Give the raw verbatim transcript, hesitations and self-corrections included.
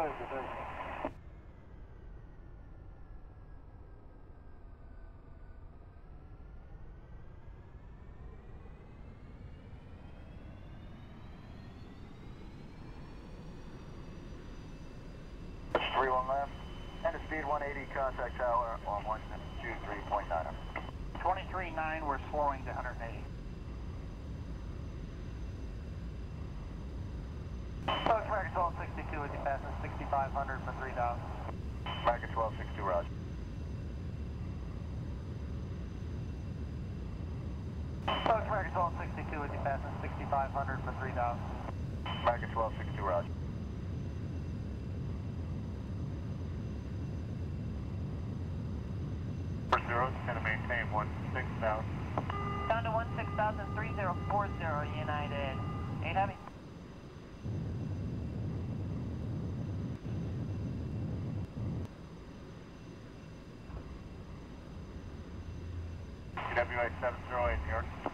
Thank you, thank you. three one left, and a speed one eighty, contact tower on one two three point nine. twenty-three nine, we're slowing to one eighty. Approach American twelve sixty-two with you passing sixty-five hundred for three thousand. American twelve sixty-two, roger. Approach American twelve sixty-two with you passing sixty-five hundred for three thousand. American twelve sixty-two, roger. Zero, it's going to maintain one six thousand. Down to one six thousand, three zero four zero, United. eight Heavy. W A seven zero eight, New York.